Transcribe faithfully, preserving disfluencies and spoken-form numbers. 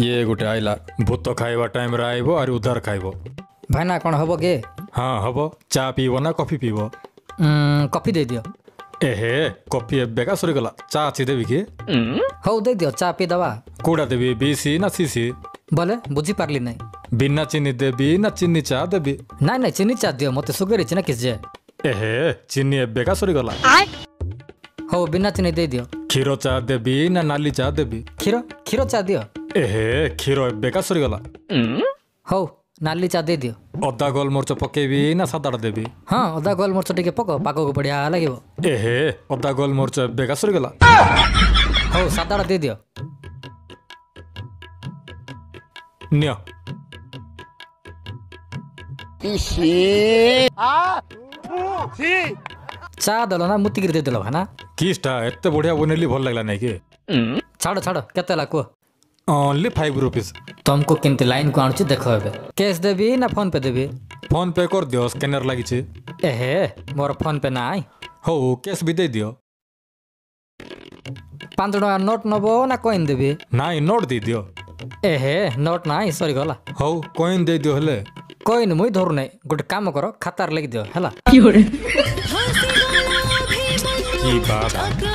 ये गोटे आइला भूत खाइबा टाइम रे आइबो और उधार खाइबो। भाईना कौन हबो के? हाँ हबो। चा पीबो ना कॉफी पीबो? कॉफी दे दियो। एहे कॉफी एबे का सरी गला। चा अच्छी देबी की? हौ दे दियो चा पी दवा। कोड़ा देबी बीसी ना सीसी? बोले बुझी पारली नहीं। बिना चीनी देबी ना चीनी चा देबी? नहीं नहीं चीनी चा दियो मते सुगर इच ना किस जे। एहे चीनी एबे का सरी गला। हौ बिना चीनी दे दियो। क्षीरो चा देबी ना नाली चा देबी? क्षीरो क्षीरो चा दियो। एहे क्षीरो एबे का सरी गला। हौ नाली चा दे दियो। अदा गोल मरच पकेबी ना सादा देबी? हाँ अदा गोल मरच टिके पको पाको को बढ़िया लागिबो। एहे अदा गोल मरच एबे का सरी गला। हौ सादा दे दियो। नियो चा दलो ना मुतिगिर दे दलो भाना। किसटा एते बढ़िया बनेली भल लागला नहीं के? छाड़ो छाड़ो केते ला को? Only five rupees. तुमको किंतु लाइन को आणुची देखो एबे। कैश देबी ना फोन पे देबी? फोन पे कर दियो स्कैनर लागी छे। एहे मोर फोन पे नाई। हो कैश भी दे दियो। पाँच टका नोट नबो ना कॉइन देबी? नाई नोट दे दियो। एहे नोट नाई सरी गला। हो कॉइन दे दियो हेले। कॉइन मुई धरु नै गोटे काम करो खातार लेखि दियो हैला। की बात